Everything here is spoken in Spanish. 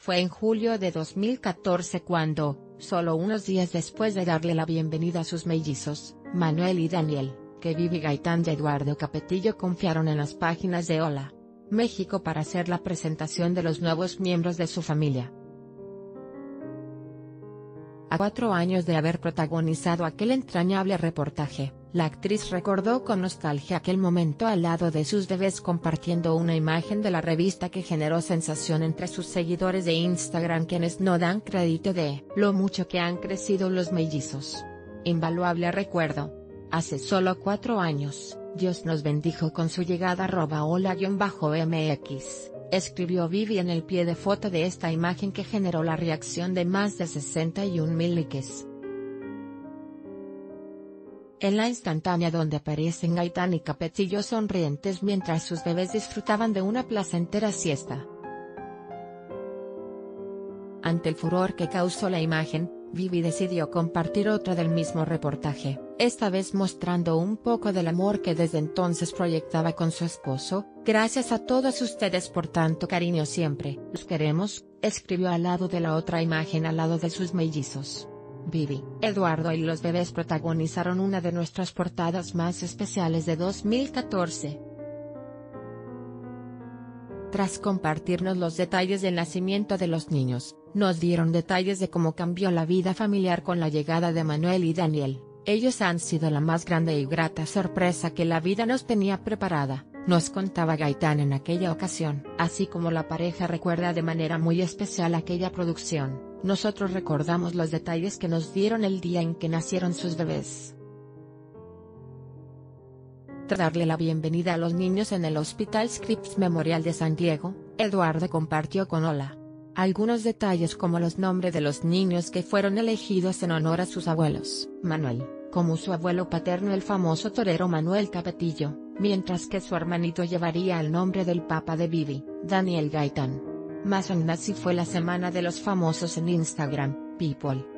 Fue en julio de 2014 cuando, solo unos días después de darle la bienvenida a sus mellizos, Manuel y Daniel, que Vivi Gaitán y Eduardo Capetillo confiaron en las páginas de Hola México para hacer la presentación de los nuevos miembros de su familia. A 4 años de haber protagonizado aquel entrañable reportaje, la actriz recordó con nostalgia aquel momento al lado de sus bebés compartiendo una imagen de la revista que generó sensación entre sus seguidores de Instagram, quienes no dan crédito de lo mucho que han crecido los mellizos. Invaluable recuerdo. Hace solo 4 años, Dios nos bendijo con su llegada @hola_mx. Escribió Vivi en el pie de foto de esta imagen que generó la reacción de más de 61.000 likes. En la instantánea donde aparecen Gaitán y Capetillo sonrientes mientras sus bebés disfrutaban de una placentera siesta. Ante el furor que causó la imagen, Vivi decidió compartir otra del mismo reportaje, esta vez mostrando un poco del amor que desde entonces proyectaba con su esposo. Gracias a todos ustedes por tanto cariño siempre. Los queremos, escribió al lado de la otra imagen al lado de sus mellizos. Vivi, Eduardo y los bebés protagonizaron una de nuestras portadas más especiales de 2014. Tras compartirnos los detalles del nacimiento de los niños, nos dieron detalles de cómo cambió la vida familiar con la llegada de Manuel y Daniel. Ellos han sido la más grande y grata sorpresa que la vida nos tenía preparada, nos contaba Gaitán en aquella ocasión. Así como la pareja recuerda de manera muy especial aquella producción, nosotros recordamos los detalles que nos dieron el día en que nacieron sus bebés. Tras darle la bienvenida a los niños en el Hospital Scripps Memorial de San Diego, Eduardo compartió con Hola algunos detalles como los nombres de los niños que fueron elegidos en honor a sus abuelos. Manuel, como su abuelo paterno el famoso torero Manuel Capetillo, mientras que su hermanito llevaría el nombre del papá de Vivi, Daniel Gaitán. Más aún así fue la semana de los famosos en Instagram, People.